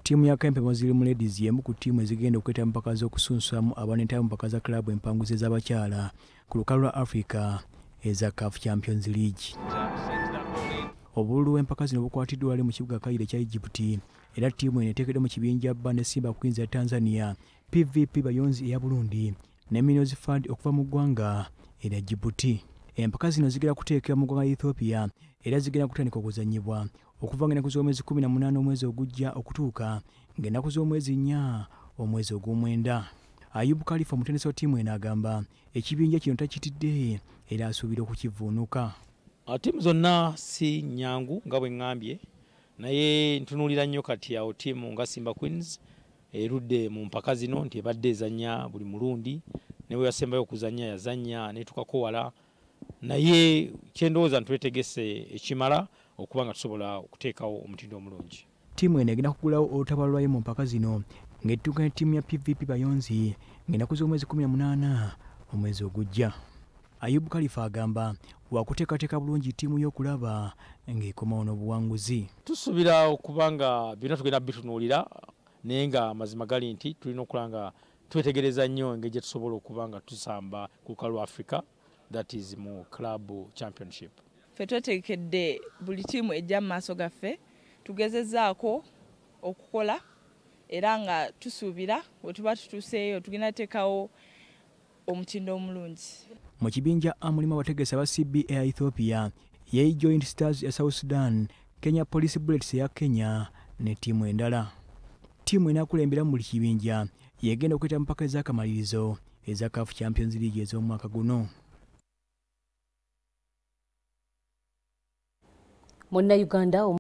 Timu ya Kempe Muslim Ladies yemu ku timu ezigenda okweta mpaka z'okusunsamu abanentamu mpaka za club empanguzi z'abakyala ku lukalu lwa Africa eza CAF Champions League. Obululu w'empaka zino bukwatiddwa wali mu kibuga Kaire kya Egypt era timu eno eteekeddwa mu kibinja bba ne Simba Queens ya Tanzania, PVP Bayonzi eya Burundi ne Minos Fund okuva mu ggwanga era Djibouti. Empaka zino zigenda kuteekebwa mu ggwanga Ethiopia era zigenda kutandika okuzannyibwa okuva ng'ennaku z'omwezi 18 omwezi ogujja okutuuka ng'ennaku z'omwezi 4 omwezi ogw'omwenda. Ayubu Khalifa omutendesi wa ttiimu eno agamba ekibinja kino takitidde era asuubira okukivuunuka. Tiimu zonna si nnyangu nga bwe ŋŋambye, naye ntunuulira nnyo kati awo ttiimu nga Simba Queens erudde mu mpaka zino nti ebadde ezannya buli mulundi ne bwe yasembayo okuzannya yazannya neetukako wala, naye kyendowooza ntwetegese ekimala okuba nga tusobola okuteekawo omutindo omulungi. Ttiimu eno egenda kugulawo olutaba lwayo mu mpaka zino ng'ettuka ttiimu ya PVP Bayonzi ng'ennaku z'omwezi 18 omwezi ogujja. Ayubu Khalifa agamba wakuteekateeka bulungi ttiimu y'okulaba ng'ekomawo n'obuwanguzi. Tusuubira okuba nga byonna tugenda bitunuulira naye nga mazima gali nti tulina okulaba nga twetegereza nnyo engeri gye tusobola okuba nga tusamba ku lukalu lwa Africa, that is mu club championship. Ffe twetegekedde buli ttiimu ejja mu maaso gaffe tugezezzaako okukola era nga tusuubira bwe tuba tutuuseeyo tugenda teekawo omutindo omulungi. Mu kibinja mulimu abategesi aba CBA ya Ethiopia, Yei Joint Stars ya South Sudan, Kenya Police Bullets ya Kenya ne ttiimu endala. Ttiimu enaakulembera mu buli kibinja yegenda okweta mpaka ez'akamalirizo eza CAF Champions League ez'omwaka guno. Munnayuganda